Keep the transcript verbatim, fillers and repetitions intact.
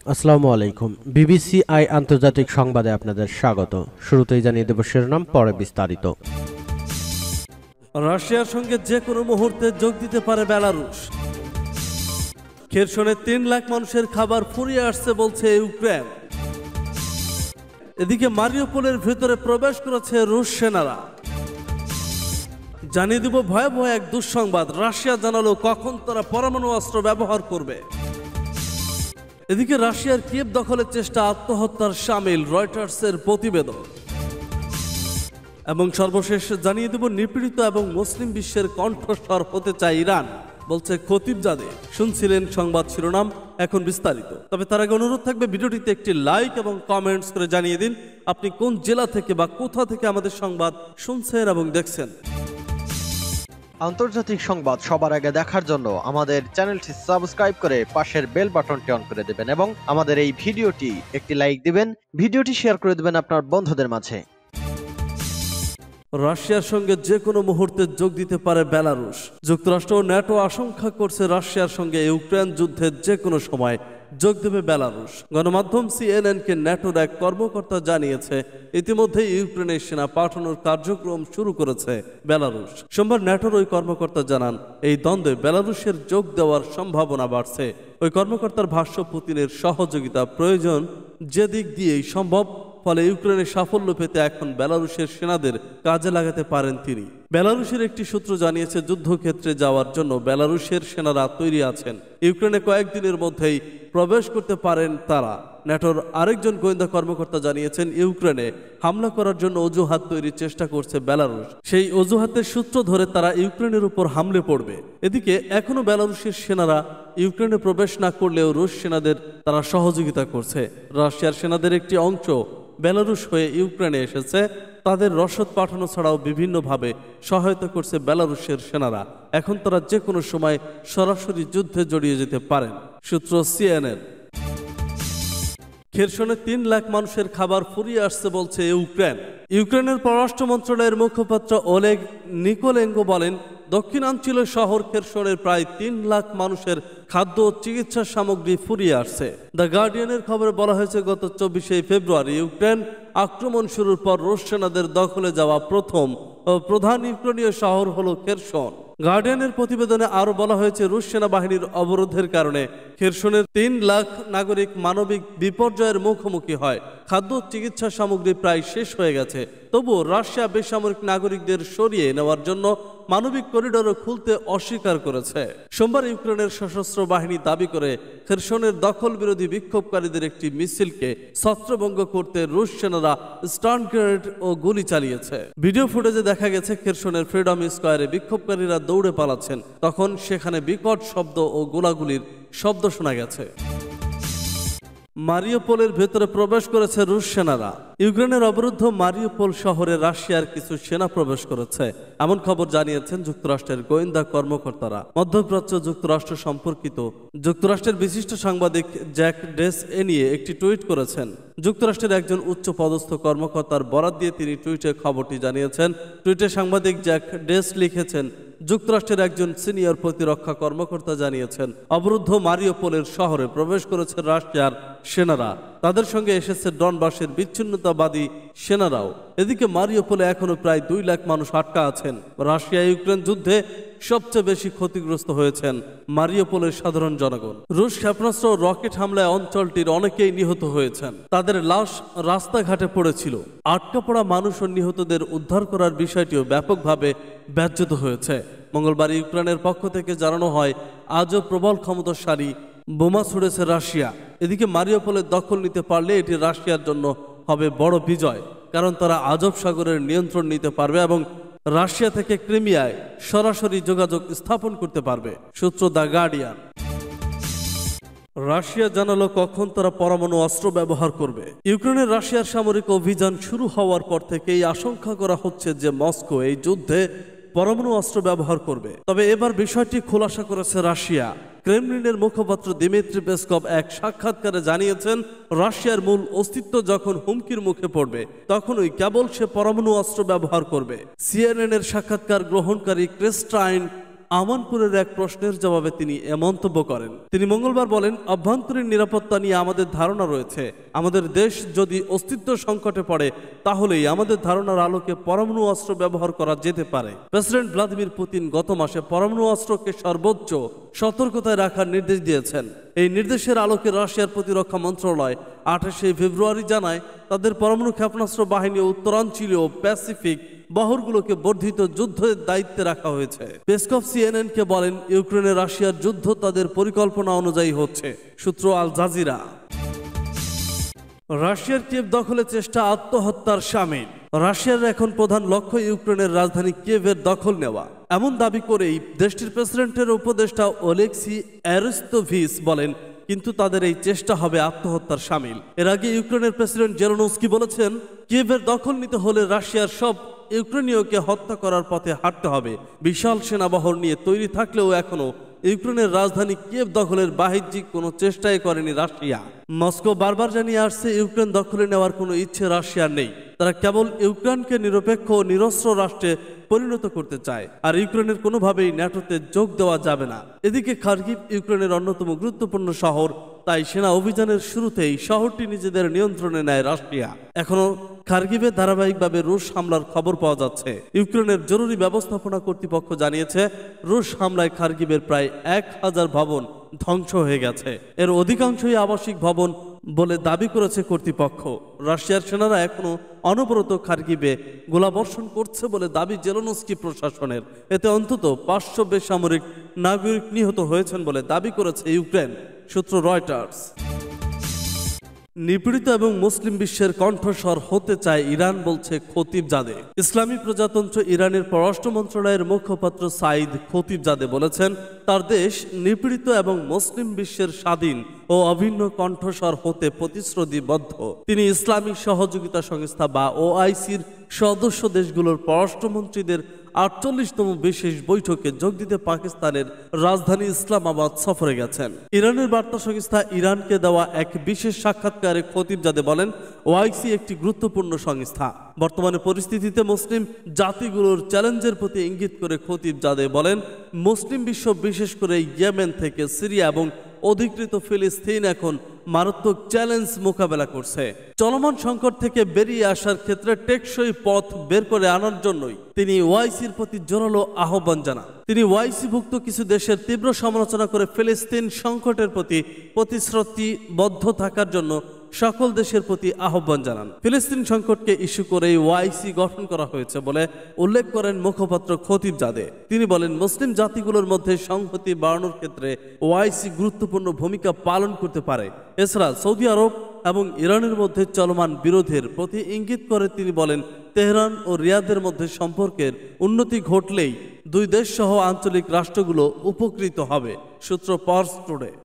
আসসালামু আলাইকুম। বিবিসিআই আন্তর্জাতিক সংবাদে আপনাদের স্বাগত। শুরুতেই জানিয়ে দেব শিরোনাম, পরে বিস্তারিত। রাশিয়ার সঙ্গে যে কোনো মুহূর্তে যোগ দিতে পারে বেলারুশ। খেরসনে তিন লাখ মানুষের খাবার ফুরিয়ে আসছে বলছে ইউক্রেন। এদিকে মারিউপোলের ভেতরে প্রবেশ করেছে রুশ সেনারা। জানিয়ে দিব ভয়াবহ এক দুঃসংবাদ, রাশিয়া জানালো কখন তারা পরমাণু অস্ত্র ব্যবহার করবে। এদিকে রাশিয়ার কিয়েভ দখলের চেষ্টা আত্মহত্যার শামিল, রয়টার্সের প্রতিবেদন। এবং সর্বশেষ জানিয়ে দেব নিপীড়িত এবং মুসলিম বিশ্বের কণ্ঠস্বর হতে চায় ইরান, বলছে খতিবজাদে। শুনছিলেন সংবাদ শিরোনাম, এখন বিস্তারিত। তবে তার আগে অনুরোধ থাকবে ভিডিওটিতে একটি লাইক এবং কমেন্টস করে জানিয়ে দিন আপনি কোন জেলা থেকে বা কোথা থেকে আমাদের সংবাদ শুনছেন এবং দেখছেন। আন্তর্জাতিক সংবাদ সবার আগে দেখার জন্য আমাদের চ্যানেলটি সাবস্ক্রাইব করে পাশের বেল বাটনটি অন করে দেবেন এবং আমাদের এই ভিডিওটি একটি লাইক দিবেন, ভিডিওটি শেয়ার করে দেবেন আপনার বন্ধুদের মাঝে। রাশিয়ার সঙ্গে যে কোনো মুহূর্তে যোগ দিতে পারে বেলারুশ। যুক্তরাষ্ট্র ও ন্যাটো আশঙ্কা করছে রাশিয়ার সঙ্গে ইউক্রেন যুদ্ধে যে কোনো সময় যোগ দেবে বেলারুশ। গণমাধ্যম সিএনএন কে ন্যাটোর এক কর্মকর্তা জানিয়েছে ইতিমধ্যে ইউক্রেনে সেনা পাঠানোর কার্যক্রম শুরু করেছে বেলারুশ। সোমবার ন্যাটোর ওই কর্মকর্তা জানান এই দ্বন্দ্বে বেলারুশের যোগ দেওয়ার সম্ভাবনা বাড়ছে। ওই কর্মকর্তার ভাষ্য, পুতিনের সহযোগিতা প্রয়োজন যে দিক দিয়েই সম্ভব, ফলে ইউক্রেনের সাফল্য পেতে এখন বেলারুশের সেনাদের কাজে লাগাতে পারেন তিনি। বেলারুশের একটি সূত্র জানিয়েছে যুদ্ধক্ষেত্রে যাওয়ার জন্য বেলারুশের সেনারা তৈরি আছেন। ইউক্রেনে কয়েকদিনের মধ্যেই প্রবেশ করতে পারেন তারা। ন্যাটোর আরেকজন গোয়েন্দা কর্মকর্তা জানিয়েছেন ইউক্রেনে হামলা করার জন্য অজুহাত তৈরির চেষ্টা করছে বেলারুশ। সেই অজুহাতের সূত্র ধরে তারা ইউক্রেনের উপর হামলে পড়বে। এদিকে এখনো বেলারুশের সেনারা ইউক্রেনে প্রবেশ না করলেও রুশ সেনাদের তারা সহযোগিতা করছে। রাশিয়ার সেনাদের একটি অংশ বেলারুশ হয়ে ইউক্রেনে এসেছে। তাদের রসদ পাঠানো ছাড়াও বিভিন্নভাবে সহায়তা করছে বেলারুশের সেনারা। এখন তারা যে কোনো সময় সরাসরি যুদ্ধে জড়িয়ে যেতে পারেন, সূত্র সিএনএন। খেরসনে তিন লাখ মানুষের খাবার ফুরিয়ে আসছে বলছে ইউক্রেন। ইউক্রেনের পররাষ্ট্র মন্ত্রণালয়ের মুখপাত্র ওলেগ নিকোলেঙ্কো বলেন, দক্ষিণাঞ্চলীয় শহর খেরসনের প্রায় তিন লাখ মানুষের খাদ্য ও চিকিৎসা সামগ্রী ফুরিয়ে আসছে। দ্য গার্ডিয়ানের খবরে বলা হয়েছে গত চব্বিশে ফেব্রুয়ারি ইউক্রেন আক্রমণ শুরুর পর রুশ সেনাদের দখলে যাওয়া প্রথম ও প্রধান ইউক্রেনীয় শহর হল খেরসন। গার্ডিয়ানের প্রতিবেদনে আরো বলা হয়েছে রুশ সেনাবাহিনীর অবরোধের কারণে খেরসনের তিন লাখ নাগরিক মানবিক বিপর্যয়ের মুখোমুখি হয়। খাদ্য চিকিৎসা সামগ্রী প্রায় শেষ হয়ে গেছে, তবুও রাশিয়া বেসামরিক নাগরিকদের সরিয়ে নেওয়ার জন্য মানবিক করিডোরও খুলতে অস্বীকার করেছে। সোমবার ইউক্রেনের সশস্ত্র বাহিনী দাবি করে খেরসনের দখল বিরোধী বিক্ষোভকারীদের একটি মিছিলকে ছত্রভঙ্গ করতে রুশ সেনারা স্টান গ্রেনেড ও গুলি চালিয়েছে। ভিডিও ফুটেজে দেখা গেছে খেরসনের ফ্রিডম স্কয়ারে বিক্ষোভকারীরা দৌড়ে পালাচ্ছেন, তখন সেখানে বিকট শব্দ ও গোলাগুলির শব্দ শোনা গেছে। মারিউপোলের ভেতরে প্রবেশ করেছে রুশ সেনারা। ইউক্রেনের অবরুদ্ধ মারিউপোল শহরে রাশিয়ার কিছু সেনা প্রবেশ করেছে, এমন খবর জানিয়েছেন যুক্তরাষ্ট্রের গোয়েন্দা কর্মকর্তারা। মধ্যপ্রাচ্য যুক্তরাষ্ট্র সম্পর্কিত যুক্তরাষ্ট্রের বিশিষ্ট সাংবাদিক জ্যাক ডেস এ নিয়ে একটি টুইট করেছেন। যুক্তরাষ্ট্রের একজন উচ্চ পদস্থ কর্মকর্তার বরাত দিয়ে তিনি টুইটে খবরটি জানিয়েছেন। টুইটে সাংবাদিক জ্যাক ডেস লিখেছেন, যুক্তরাষ্ট্রের একজন সিনিয়র প্রতিরক্ষা কর্মকর্তা জানিয়েছেন অবরুদ্ধ মারিউপোলের শহরে প্রবেশ করেছে রাশিয়ার সেনারা। তাদের সঙ্গে এসেছে ডনবাসের বিচ্ছিন্নতাবাদী সেনারাও। এদিকে মারিউপোলে এখনো প্রায় দুই লাখ মানুষ আটকা আছেন। রাশিয়া ইউক্রেন যুদ্ধে সবচেয়ে বেশি ক্ষতিগ্রস্ত হয়েছেন মারিউপোলের সাধারণ জনগণ। রুশ ক্ষেপণাস্ত্র ও রকেট হামলায় অঞ্চলটির অনেকেই নিহত হয়েছেন। তাদের লাশ রাস্তাঘাটে পড়েছিল। আটকা পড়া মানুষ ও নিহতদের উদ্ধার করার বিষয়টিও ব্যাপকভাবে ব্যাহত হয়েছে। মঙ্গলবার ইউক্রেনের পক্ষ থেকে জানানো হয় আজও প্রবল ক্ষমতাশালী বোমা ছুড়েছে রাশিয়া। এদিকে মারিউপোলের দখল নিতে পারলে এটি রাশিয়ার জন্য হবে বড় বিজয়, কারণ তারা আজব সাগরের নিয়ন্ত্রণ নিতে পারবে এবং রাশিয়া থেকে ক্রিমিয়ায় সরাসরি যোগাযোগ স্থাপন করতে পারবে, সূত্র দ্য গার্ডিয়ান। রাশিয়া জানালো কখন তারা পরমাণু অস্ত্র ব্যবহার করবে। ইউক্রেনের রাশিয়ার সামরিক অভিযান শুরু হওয়ার পর থেকেই আশঙ্কা করা হচ্ছে যে মস্কো এই যুদ্ধে পরমাণু অস্ত্র ব্যবহার করবে। তবে এবার বিষয়টি খোলাসা করেছে রাশিয়া। ক্রেমলিনের মুখপাত্র দিমিত্রি পেসকভ এক সাক্ষাৎকারে জানিয়েছেন, রাশিয়ার মূল অস্তিত্ব যখন হুমকির মুখে পড়বে তখনই কেবল সে পরমাণু অস্ত্র ব্যবহার করবে। সিএনএন এর সাক্ষাৎকার গ্রহণকারী ক্রিস্টাইন আমানপুরের এক প্রশ্নের জবাবে তিনি এ মন্তব্য করেন। তিনি মঙ্গলবার বলেন, অভ্যন্তরীণ নিরাপত্তা নিয়ে আমাদের ধারণা রয়েছে। আমাদের দেশ যদি অস্তিত্ব সংকটে পড়ে তাহলেই আমাদের ধারণার আলোকে পরমাণু অস্ত্র ব্যবহার করা যেতে পারে। প্রেসিডেন্ট ভ্লাদিমির পুতিন গত মাসে পরমাণু অস্ত্রকে সর্বোচ্চ সতর্কতায় রাখার নির্দেশ দিয়েছেন। এই নির্দেশের আলোকে রাশিয়ার প্রতিরক্ষা মন্ত্রণালয় আঠাশে ফেব্রুয়ারি জানায়, তাদের পরমাণু ক্ষেপণাস্ত্র বাহিনী উত্তরাঞ্চলীয় প্যাসিফিক বহরগুলোকে বর্ধিত যুদ্ধের দায়িত্বে রাখা হয়েছে। পেসকভ সিএনএন কে বলেন, ইউক্রেনে রাশিয়ার যুদ্ধ তাদের পরিকল্পনা অনুযায়ী হচ্ছে। সূত্র আল জাজিরা। রাশিয়ার কিয়েভ দখলের চেষ্টা আত্মহত্যার শামিল। রাশিয়ার এখন প্রধান লক্ষ্য ইউক্রেনের রাজধানী কিয়েভের দখল নেওয়া, এমন দাবি করেই দেশটির প্রেসিডেন্টের উপদেষ্টা ওলেক্সি অ্যারিস্টোভিচ বলেন, কিন্তু তাদের এই চেষ্টা হবে আত্মহত্যার শামিল। এর আগে ইউক্রেনের প্রেসিডেন্ট জেলেনস্কি বলেছেন, কিয়েভের দখল নিতে হলে রাশিয়ার সব ইউক্রেনীয়কে হত্যা করার পথে হাঁটতে হবে। বিশাল সেনাবহর নিয়ে তৈরি থাকলেও এখনো ইউক্রেনের রাজধানী কিয়েভ দখলের বাহ্যিক কোনো চেষ্টাই করেনি রাশিয়া। মস্কো বারবার জানিয়ে আসছে, ইউক্রেন দখলে নেওয়ার কোনো ইচ্ছে রাশিয়ার নেই। তারা কেবল ইউক্রেনকে নিরপেক্ষ ও নিরস্ত্র রাষ্ট্রে পরিণত করতে চায়, আর ইউক্রেনের কোনোভাবেই ন্যাটোতে যোগ দেওয়া যাবে না। এদিকে খার্কিভ ইউক্রেনের অন্যতম গুরুত্বপূর্ণ শহর, তাই সেনা অভিযানের শুরুতেই শহরটি নিজেদের নিয়ন্ত্রণে নেয় রাশিয়া। এখনো খার্কিভে ধারাবাহিকভাবে রুশ হামলার খবর পাওয়া যাচ্ছে। ইউক্রেনের জরুরি ব্যবস্থাপনা কর্তৃপক্ষ জানিয়েছে, রুশ হামলায় খার্কিভের প্রায় এক হাজার ভবন ধ্বংস হয়ে গেছে। এর অধিকাংশই আবাসিক ভবন বলে দাবি করেছে কর্তৃপক্ষ। রাশিয়ার সেনারা এখনো অনবরত খার্কিভে গোলাবর্ষণ করছে বলে দাবি জেলেনস্কি প্রশাসনের। এতে অন্তত পাঁচশো বেসামরিক নাগরিক নিহত হয়েছেন বলে দাবি করেছে ইউক্রেন। সূত্র রয়টার্স। নিপীড়িত এবং মুসলিম বিশ্বের কণ্ঠস্বর হতে চায় ইরান, বলছে খতিবজাদে। ইসলামী প্রজাতন্ত্র ইরানের পররাষ্ট্র মন্ত্রণালয়ের মুখপাত্র সাইদ খতিবজাদে বলেছেন, তার দেশ নিপীড়িত এবং মুসলিম বিশ্বের স্বাধীন ও অভিন্ন কণ্ঠস্বর হতে প্রতিশ্রুতিবদ্ধ। তিনি ইসলামিক সহযোগিতা সংস্থা বা ওআইসির সদস্য দেশগুলোর পররাষ্ট্রমন্ত্রীদের আটচল্লিশতম বিশেষ বৈঠকে যোগ দিতে পাকিস্তানের রাজধানী ইসলামাবাদ সফরে গেছেন। ইরানের বার্তা সংস্থা ইরানকে দেওয়া এক বিশেষ সাক্ষাৎকারে খতিবজাদে বলেন, ওআইসি একটি গুরুত্বপূর্ণ সংস্থা। বর্তমানে পরিস্থিতিতে মুসলিম জাতিগুলোর চ্যালেঞ্জের প্রতি ইঙ্গিত করে খতিবজাদে বলেন, মুসলিম বিশ্ব বিশেষ করে ইয়েমেন থেকে সিরিয়া এবং অধিকৃত ফিলিস্তিন এখন মারাত্মক চ্যালেঞ্জ মোকাবেলা করছে। চলমান সংকট থেকে বেরিয়ে আসার ক্ষেত্রে টেকসই পথ বের করে আনার জন্যই তিনি ওআইসির প্রতি জোরালো আহ্বান জানান। তিনি ওআইসিভুক্ত কিছু দেশের তীব্র সমালোচনা করে ফিলিস্তিন সংকটের প্রতি প্রতিশ্রুতিবদ্ধ থাকার জন্য সকল দেশের প্রতি আহ্বান জানান। ফিলিস্তিন সংকটকে ইস্যু করে ওআইসি গঠন করা হয়েছে বলে উল্লেখ করেন মুখপাত্র খতিবজাদে। তিনি বলেন, মুসলিম জাতিগুলোর মধ্যে সংহতি বাড়ানোর ক্ষেত্রে ওআইসি গুরুত্বপূর্ণ ভূমিকা পালন করতে পারে। এছাড়া সৌদি আরব এবং ইরানের মধ্যে চলমান বিরোধের প্রতি ইঙ্গিত করে তিনি বলেন, তেহরান ও রিয়াদের মধ্যে সম্পর্কের উন্নতি ঘটলেই দুই দেশ সহ আঞ্চলিক রাষ্ট্রগুলো উপকৃত হবে। সূত্র পার্স টুডে।